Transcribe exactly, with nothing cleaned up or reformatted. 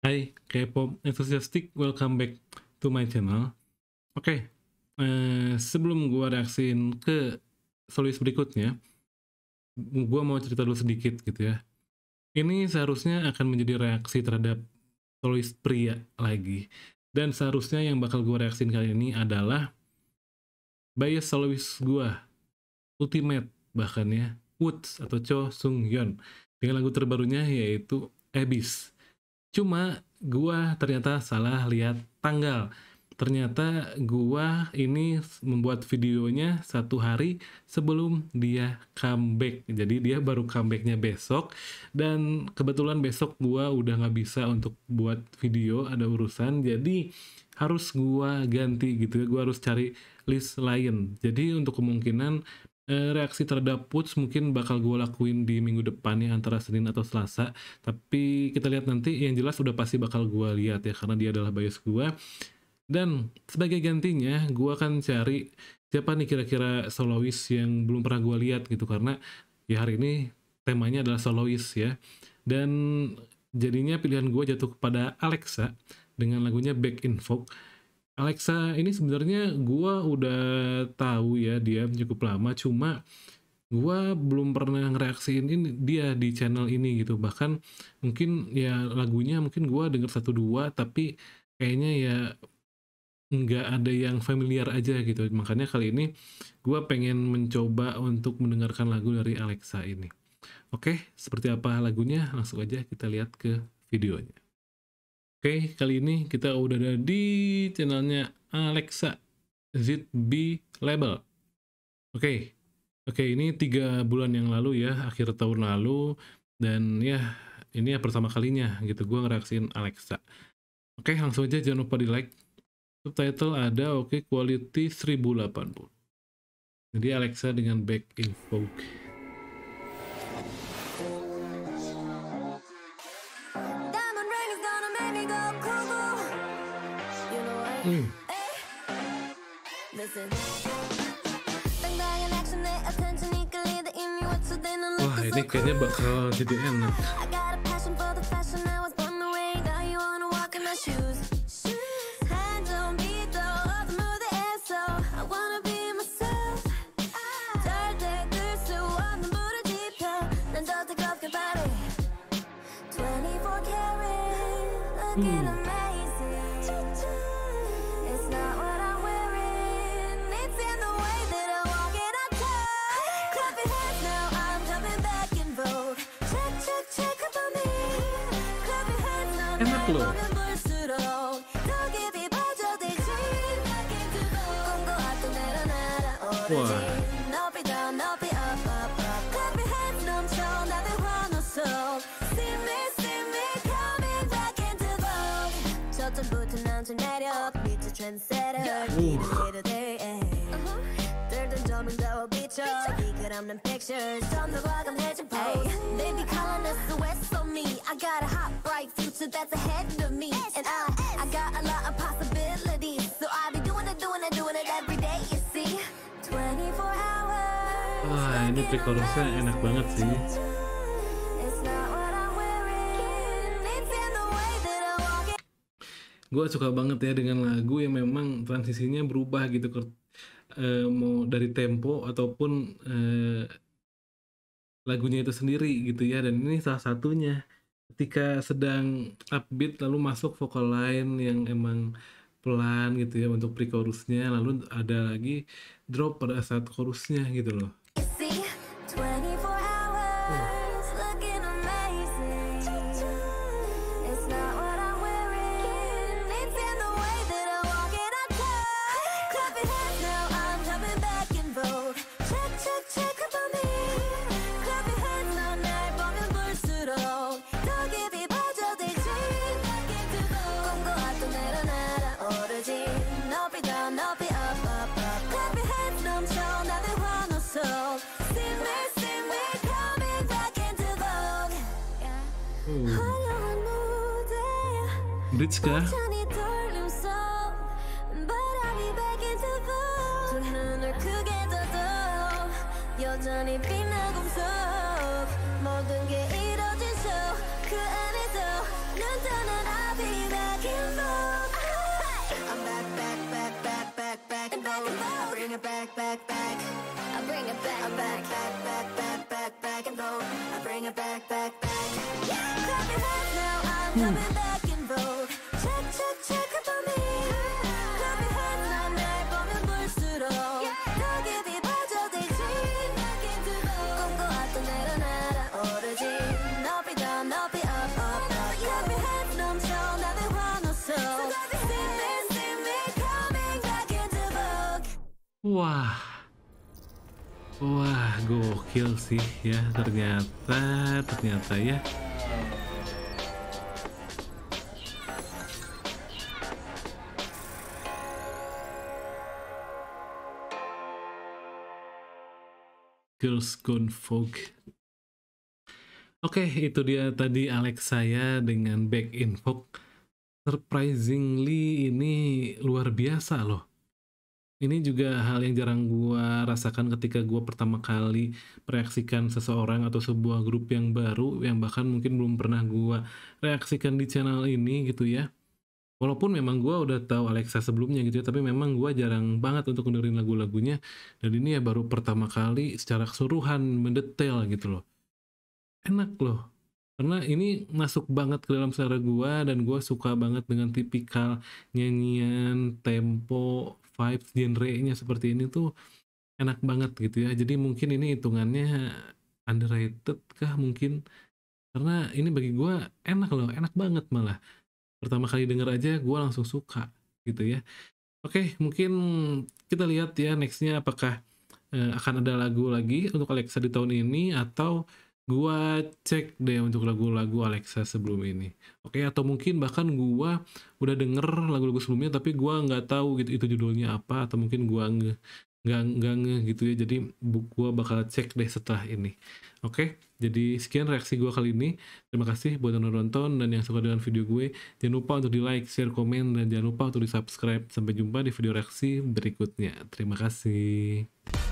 Hai K-pop enthusiastic, welcome back to my channel. Oke, eh, sebelum gua reaksiin ke solois berikutnya, gua mau cerita dulu sedikit gitu ya. Ini seharusnya akan menjadi reaksi terhadap solois pria lagi. Dan seharusnya yang bakal gua reaksiin kali ini adalah bias solois gua, ultimate bahkan ya, Woods atau Cho Sung Yeon, dengan lagu terbarunya yaitu Abyss. Cuma gua ternyata salah lihat tanggal. Ternyata gua ini membuat videonya satu hari sebelum dia comeback. Jadi dia baru comebacknya besok. Dan kebetulan besok gua udah nggak bisa untuk buat video, ada urusan. Jadi harus gua ganti gitu ya. Gua harus cari list lain. Jadi untuk kemungkinan reaksi terhadap Woods mungkin bakal gue lakuin di minggu depan ya, antara Senin atau Selasa. Tapi kita lihat nanti, yang jelas udah pasti bakal gue lihat ya, karena dia adalah bias gue. Dan sebagai gantinya, gue akan cari siapa nih kira-kira solois yang belum pernah gue lihat gitu, karena ya hari ini temanya adalah solois ya. Dan jadinya pilihan gue jatuh kepada Alexa dengan lagunya Back in Vogue. Alexa ini sebenarnya gue udah tahu ya dia cukup lama, cuma gue belum pernah ngereaksiin ini dia di channel ini gitu. Bahkan mungkin ya lagunya mungkin gue denger satu dua, tapi kayaknya ya nggak ada yang familiar aja gitu. Makanya kali ini gue pengen mencoba untuk mendengarkan lagu dari Alexa ini. Oke, seperti apa lagunya? Langsung aja kita lihat ke videonya. Oke, kali ini kita udah ada di channelnya Alexa Z B Label. Oke, oke ini tiga bulan yang lalu ya, akhir tahun lalu. Dan ya, ini ya pertama kalinya gitu gue ngereaksiin Alexa. Oke, langsung aja jangan lupa di like. Subtitle ada, oke, quality seribu delapan puluh. Jadi Alexa dengan Back in Vogue. Hmm. Wah, ini kayaknya bakal jadi enak. Hmm. Enak loh. Wah. That's ahead of me, and I, I got a lot of possibilities, so I be doing it, doing it, doing it every day, you see, twenty-four hours. Wah, ini pre-chorusnya enak banget sih. Gue suka banget ya dengan lagu yang memang transisinya berubah gitu, ke, uh, mau dari tempo ataupun uh, lagunya itu sendiri gitu ya. Dan ini salah satunya. Ketika sedang upbeat lalu masuk vokal line yang emang pelan gitu ya untuk pre-chorusnya, lalu ada lagi drop pada saat chorusnya gitu loh. Bridge kah? back, back, back. I bring it back, I back, back, back, back, back, back and forth. I bring it back, back, back. Clap your hands now, I'm coming back in vogue. Check, check, check it for me. Clap your hands now, 날 보면 볼수록 더 깊이 빠져들지. Back into vogue. 꿈꿔왔던 대로 날아오르지. 높이 더 높이 up, up, up. Clap your hands 넘쳐 나를 환호성. See me, see me coming back into vogue. Wah, wah, gokil sih ya ternyata, ternyata ya. Girls Gone Vogue. Oke, itu dia tadi Alex saya dengan Back in Vogue. Surprisingly ini luar biasa loh. Ini juga hal yang jarang gua rasakan ketika gua pertama kali mereaksikan seseorang atau sebuah grup yang baru yang bahkan mungkin belum pernah gua reaksikan di channel ini gitu ya. Walaupun memang gua udah tahu Alexa sebelumnya gitu ya, tapi memang gua jarang banget untuk dengerin lagu-lagunya, dan ini ya baru pertama kali secara keseluruhan mendetail gitu loh. Enak loh, karena ini masuk banget ke dalam selera gua, dan gua suka banget dengan tipikal nyanyian, tempo, vibes, genre-nya seperti ini tuh enak banget gitu ya. Jadi mungkin ini hitungannya underrated kah mungkin, karena ini bagi gua enak loh, enak banget malah. Pertama kali denger aja gue langsung suka gitu ya. Oke, mungkin kita lihat ya nextnya apakah eh, akan ada lagu lagi untuk Alexa di tahun ini, atau gue cek deh untuk lagu-lagu Alexa sebelum ini. Oke, atau mungkin bahkan gue udah denger lagu-lagu sebelumnya tapi gue nggak tahu gitu itu judulnya apa, atau mungkin gue nge nggak nggak nge gitu ya. Jadi gue bakal cek deh setelah ini. Oke, jadi sekian reaksi gue kali ini. Terima kasih buat yang udah nonton dan yang suka dengan video gue. Jangan lupa untuk di like, share, komen, dan jangan lupa untuk di subscribe. Sampai jumpa di video reaksi berikutnya. Terima kasih.